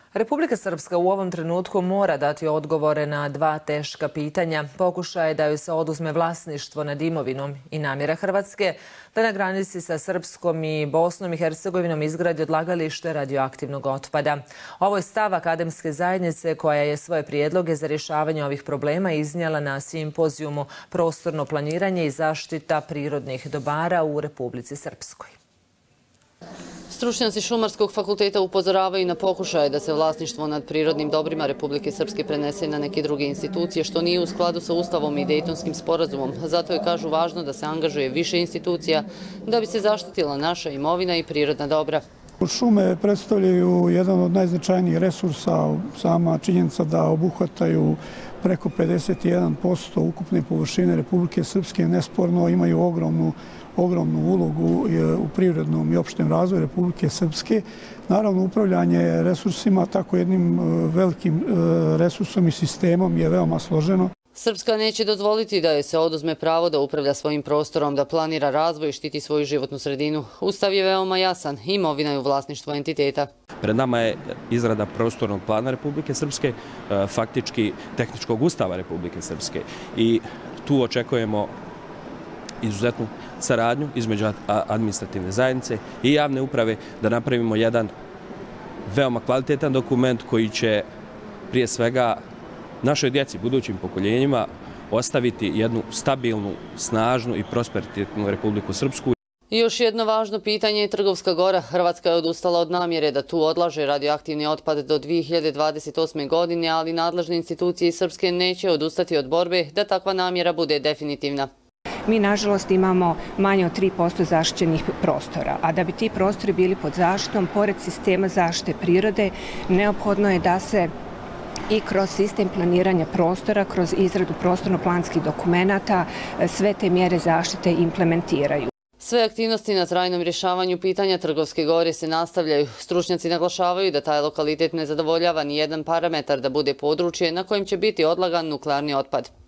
Republika Srpska u ovom trenutku mora dati odgovore na dva teška pitanja. Pokušaj da joj se oduzme vlasništvo nad imovinom i namjera Hrvatske da na granici sa Srpskom i Bosnom i Hercegovinom izgradi odlagalište radioaktivnog otpada. Ovo je stav akademske zajednice koja je svoje prijedloge za rješavanje ovih problema iznijela na simpozijumu Prostorno planiranje i zaštita prirodnih dobara u Republici Srpskoj. Stručnjaci Šumarskog fakulteta upozoravaju na pokušaje da se vlasništvo nad prirodnim dobrima Republike Srpske prenese na neke druge institucije, što nije u skladu sa Ustavom i Dejtonskim sporazumom. Zato je, kažu, važno da se angažuje više institucija da bi se zaštitila naša imovina i prirodna dobra. Šume predstavljaju jedan od najznačajnijih resursa. Sama činjenica da obuhvataju preko 51% ukupne površine Republike Srpske nesporno imaju ogromnu ulogu u privrednom i opštem razvoju Republike Srpske. Naravno, upravljanje resursima, tako jednim velikim resursom i sistemom je veoma složeno. Srpska neće dozvoliti da joj se oduzme pravo da upravlja svojim prostorom, da planira razvoj i štiti svoju životnu sredinu. Ustav je veoma jasan, imovina je u vlasništvu entiteta. Pred nama je izrada prostornog plana Republike Srpske, faktički tehničkog ustava Republike Srpske. I tu očekujemo izuzetnu saradnju između administrativne zajednice i javne uprave da napravimo jedan veoma kvalitetan dokument koji će prije svega našoj djeci, budućim pokoljenjima, ostaviti jednu stabilnu, snažnu i prosperitetnu Republiku Srpsku. I još jedno važno pitanje je Trgovska gora. Hrvatska je odustala od namjere da tu odlaže radioaktivni otpad do 2028. godine, ali nadležne institucije iz Srpske neće odustati od borbe da takva namjera bude definitivna. Mi, nažalost, imamo manje od 3% zaštićenih prostora, a da bi ti prostori bili pod zaštitom, pored sistema zaštite prirode, neophodno je da se i kroz sistem planiranja prostora, kroz izradu prostorno-planskih dokumenata, sve te mjere zaštite implementiraju. Sve aktivnosti na trajnom rješavanju pitanja Trgovske gore se nastavljaju. Stručnjaci naglašavaju da taj lokalitet ne zadovoljava ni jedan parametar da bude područje na kojem će biti odlagan nuklearni otpad.